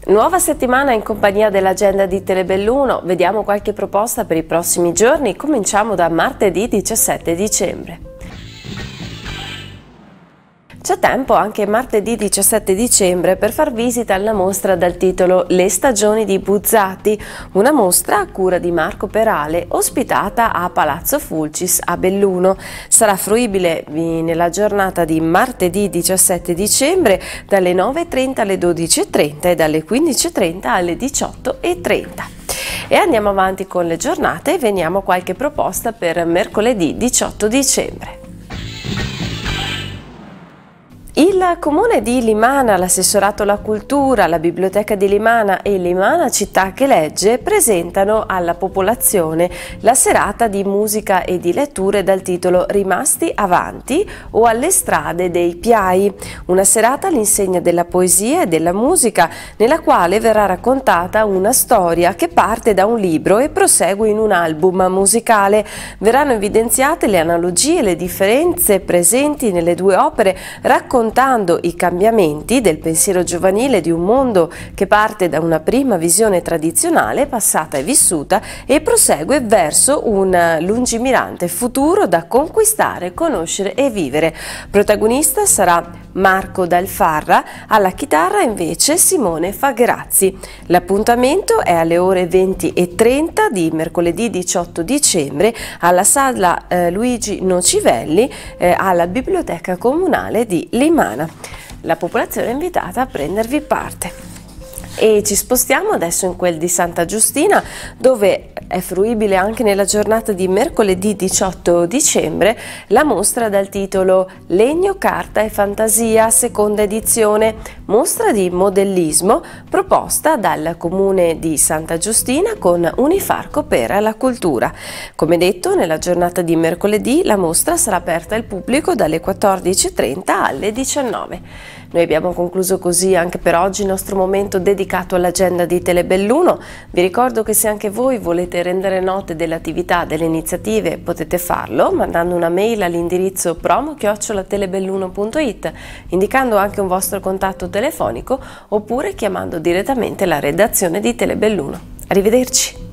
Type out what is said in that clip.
Nuova settimana in compagnia dell'agenda di Telebelluno, vediamo qualche proposta per i prossimi giorni, cominciamo da martedì 17 dicembre. C'è tempo anche martedì 17 dicembre per far visita alla mostra dal titolo Le stagioni di Buzzati, una mostra a cura di Marco Perale ospitata a Palazzo Fulcis a Belluno. Sarà fruibile nella giornata di martedì 17 dicembre dalle 9:30 alle 12:30 e dalle 15:30 alle 18:30. E andiamo avanti con le giornate e veniamo a qualche proposta per mercoledì 18 dicembre. Il Comune di Limana, l'Assessorato alla Cultura, la Biblioteca di Limana e Limana Città che Legge presentano alla popolazione la serata di musica e di letture dal titolo Rimasti Avanti o alle strade dei Piai, una serata all'insegna della poesia e della musica nella quale verrà raccontata una storia che parte da un libro e prosegue in un album musicale. Verranno evidenziate le analogie e le differenze presenti nelle due opere, raccontando i cambiamenti del pensiero giovanile di un mondo che parte da una prima visione tradizionale passata e vissuta e prosegue verso un lungimirante futuro da conquistare, conoscere e vivere. Protagonista sarà Marco Dal Farra, alla chitarra invece Simone Fagherazzi. L'appuntamento è alle ore 20:30 di mercoledì 18 dicembre alla sala Luigi Nocivelli alla Biblioteca Comunale di Limana. La popolazione è invitata a prendervi parte. E ci spostiamo adesso in quel di Santa Giustina, dove è fruibile anche nella giornata di mercoledì 18 dicembre la mostra dal titolo Legno, Carta e Fantasia, seconda edizione, mostra di modellismo proposta dal Comune di Santa Giustina con Unifarco per la Cultura. Come detto, nella giornata di mercoledì la mostra sarà aperta al pubblico dalle 14:30 alle 19. Noi abbiamo concluso così anche per oggi il nostro momento dedicato all'agenda di Telebelluno. Vi ricordo che se anche voi volete rendere note delle attività, delle iniziative, potete farlo mandando una mail all'indirizzo promo@telebelluno.it, indicando anche un vostro contatto telefonico oppure chiamando direttamente la redazione di Telebelluno. Arrivederci!